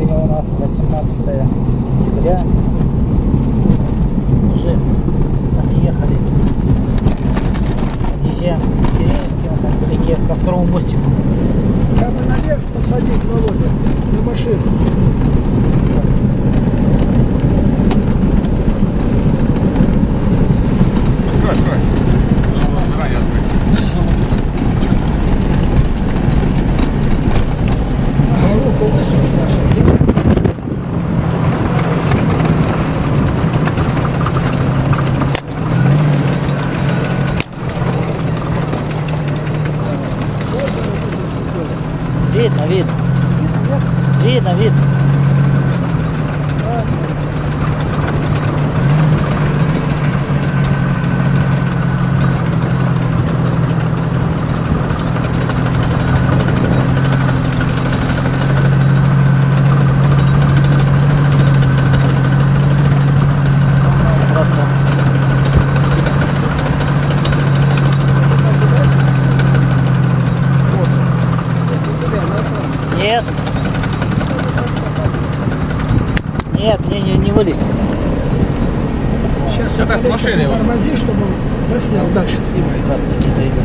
Сегодня у нас 18 сентября. Уже отъехали. Подъезжаем к Киреевке, он там вдалеке, ко второму мостику. Я бы наверх посадить, Володя, на машину. Видно, видно. Видно, видно. Нет. Нет, мне не вылезти. Сейчас Это с машины. Тормози, чтобы он заснял, дальше снимай. Ладно, Никита идет.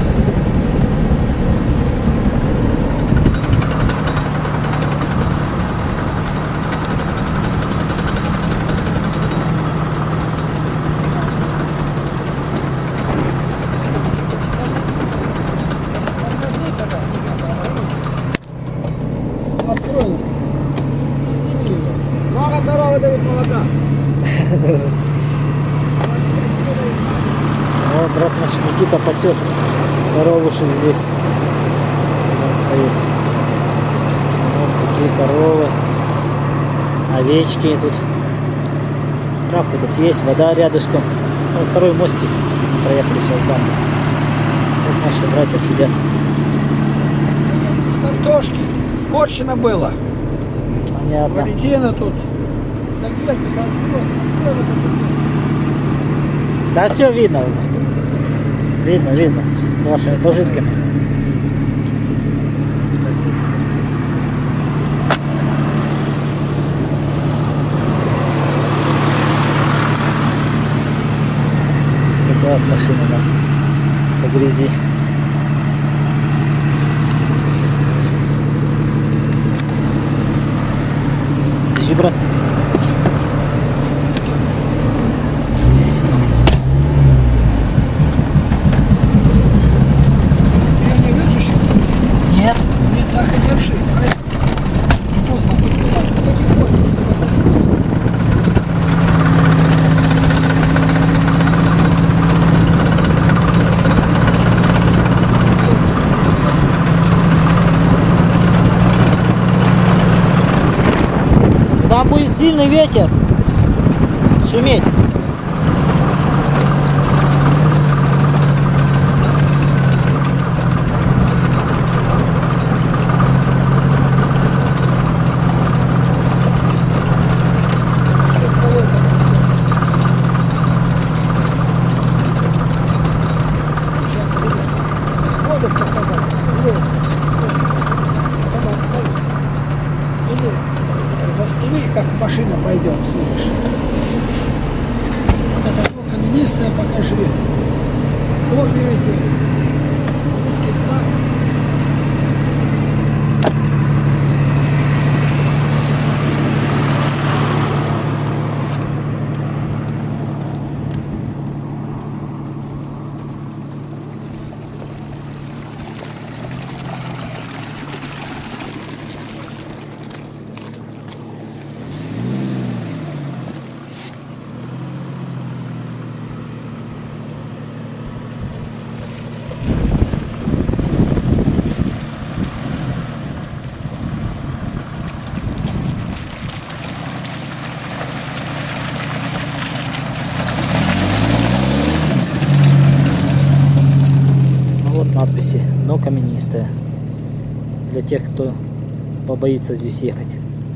Открой. Сними его. Много здоровья, Давид, молока. Вот, брат наш Никита пасет коровушек здесь. Вот стоит. Вот такие коровы. Овечки тут. Травка тут есть, вода рядышком. Вот второй мостик. Проехали сейчас там. Вот наши братья сидят. С картошки. Порчено было. Понятно. Валентина тут. Да где ты? Да все видно у нас тут. Видно, видно. С вашими пожитками. Такая вот машина у нас по грязи. Жибра. Здесь много. Я не вытащил. Нет. Не так и держи. Просто потихоньку. Там будет сильный ветер. Шуметь. Засними, как машина пойдет, слышишь? Вот это окно каменистое покажи. Обе эти. Русский флаг. Надписи, но каменистая. Для тех, кто побоится здесь ехать.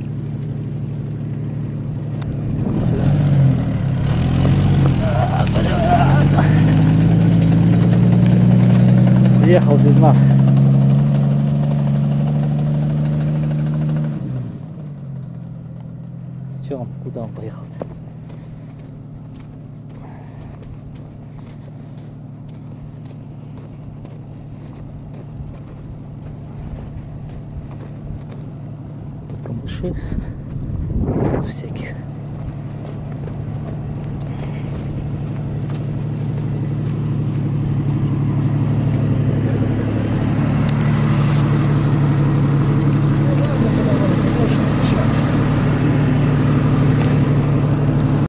Ехал без нас. Че он, куда он поехал-то? Тут камыши всяких.